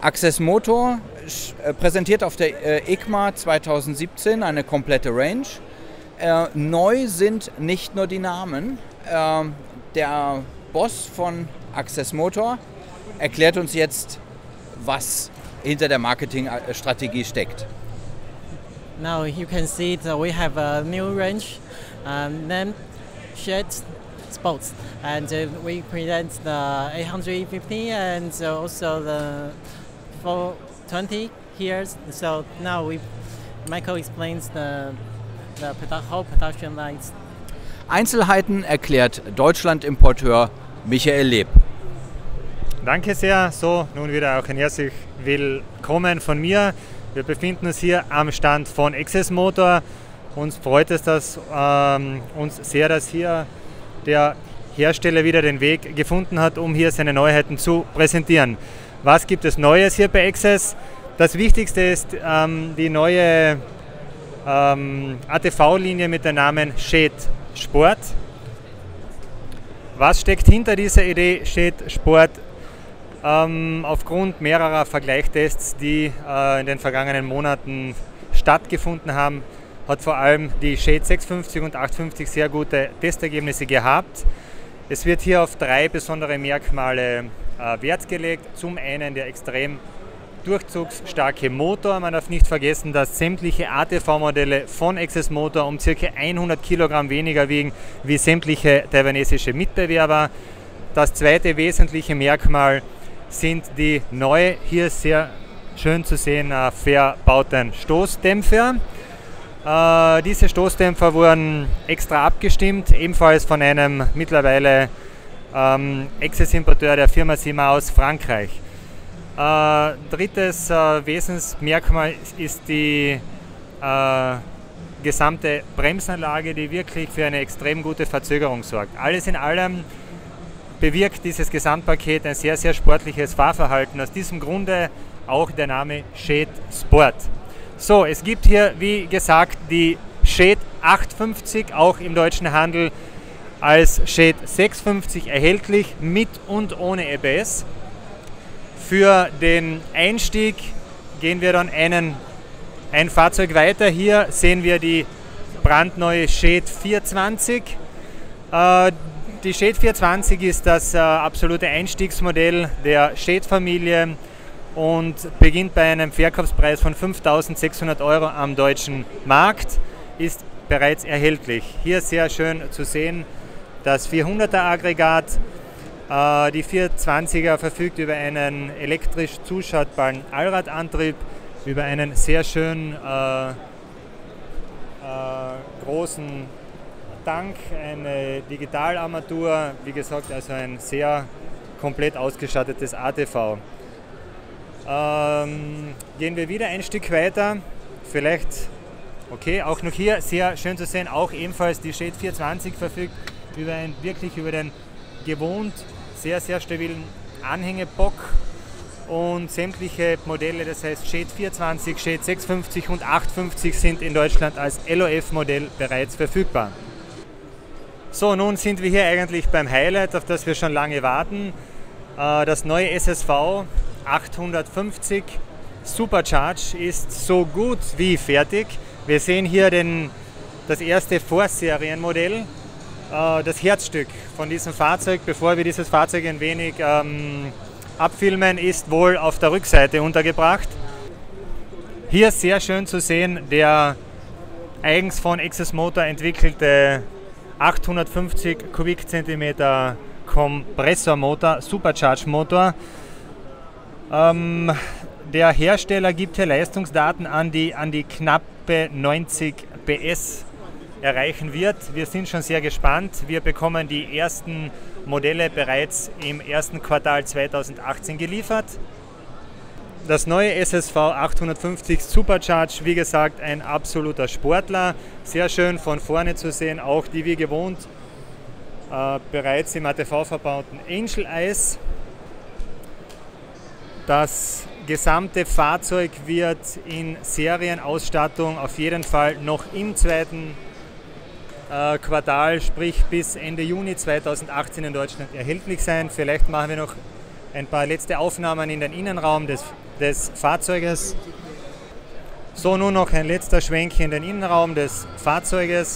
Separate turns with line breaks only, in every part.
Access Motor präsentiert auf der EICMA 2017 eine komplette Range. Neu sind nicht nur die Namen. Der Boss von Access Motor erklärt uns jetzt, was hinter der Marketingstrategie steckt.
Now you can see that we have a new range named Shed Sports, and we present the 850 and also the 420 here. So now Michael explains the whole production lines.
Einzelheiten erklärt Deutschland-Importeur Michael Leb.
Danke sehr. So, nun wieder auch ein herzlich willkommen von mir. Wir befinden uns hier am Stand von Access Motor. Uns freut es uns sehr, dass hier der Hersteller wieder den Weg gefunden hat, um hier seine Neuheiten zu präsentieren. Was gibt es Neues hier bei Access? Das Wichtigste ist die neue ATV-Linie mit dem Namen Shed Sport. Was steckt hinter dieser Idee Shed Sport? Aufgrund mehrerer Vergleichstests, die in den vergangenen Monaten stattgefunden haben, hat vor allem die Shed 650 und 850 sehr gute Testergebnisse gehabt. Es wird hier auf drei besondere Merkmale Wert gelegt. Zum einen der extrem durchzugsstarke Motor. Man darf nicht vergessen, dass sämtliche ATV-Modelle von Access Motor um ca. 100 Kilogramm weniger wiegen wie sämtliche taiwanesische Mitbewerber. Das zweite wesentliche Merkmal sind die neu, hier sehr schön zu sehen, verbauten Stoßdämpfer. Diese Stoßdämpfer wurden extra abgestimmt, ebenfalls von einem mittlerweile Access-Importeur der Firma Sima aus Frankreich. Drittes Wesensmerkmal ist die gesamte Bremsanlage, die wirklich für eine extrem gute Verzögerung sorgt. Alles in allem bewirkt dieses Gesamtpaket ein sehr, sehr sportliches Fahrverhalten. Aus diesem Grunde auch der Name Shed Sport. So, es gibt hier, wie gesagt, die Shed 850 auch im deutschen Handel als Shed 650 erhältlich, mit und ohne ABS. Für den Einstieg gehen wir dann ein Fahrzeug weiter. Hier sehen wir die brandneue Shed 420. Die Shed 420 ist das absolute Einstiegsmodell der Shed-Familie und beginnt bei einem Verkaufspreis von 5.600 € am deutschen Markt, ist bereits erhältlich. Hier sehr schön zu sehen das 400er Aggregat. Die 420er verfügt über einen elektrisch zuschaltbaren Allradantrieb, über einen sehr schön großen Tank, eine Digitalarmatur, wie gesagt, also ein sehr komplett ausgestattetes ATV. Gehen wir wieder ein Stück weiter, vielleicht, okay, auch noch hier sehr schön zu sehen, auch ebenfalls die Shed 420 verfügt wirklich über den gewohnt sehr, sehr stabilen Anhängebock und sämtliche Modelle, das heißt Shed 420, Shed 650 und 850 sind in Deutschland als LOF-Modell bereits verfügbar. So, nun sind wir hier eigentlich beim Highlight, auf das wir schon lange warten. Das neue SSV 850 Supercharge ist so gut wie fertig. Wir sehen hier das erste Vorserienmodell. Das Herzstück von diesem Fahrzeug, bevor wir dieses Fahrzeug ein wenig abfilmen, ist wohl auf der Rückseite untergebracht. Hier sehr schön zu sehen der eigens von Access Motor entwickelte 850 Kubikzentimeter Kompressormotor, Supercharge-Motor. Der Hersteller gibt hier Leistungsdaten an die knappe 90 PS erreichen wird. Wir sind schon sehr gespannt. Wir bekommen die ersten Modelle bereits im ersten Quartal 2018 geliefert. Das neue SSV 850 Supercharge, wie gesagt, ein absoluter Sportler. Sehr schön von vorne zu sehen, auch die wie gewohnt bereits im ATV verbauten Angel Eyes. Das gesamte Fahrzeug wird in Serienausstattung auf jeden Fall noch im zweiten Quartal, sprich bis Ende Juni 2018 in Deutschland erhältlich sein. Vielleicht machen wir noch ein paar letzte Aufnahmen in den Innenraum des Fahrzeuges. So, nun noch ein letzter Schwenk in den Innenraum des Fahrzeuges.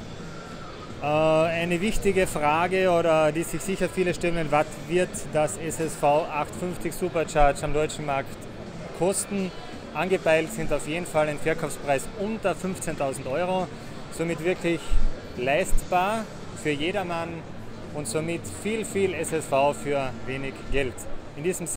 Eine wichtige Frage, oder die sich sicher viele stellen, was wird das SSV 850 Supercharge am deutschen Markt kosten? Angepeilt sind auf jeden Fall ein Verkaufspreis unter 15.000 €, somit wirklich leistbar für jedermann und somit viel SSV für wenig Geld. In diesem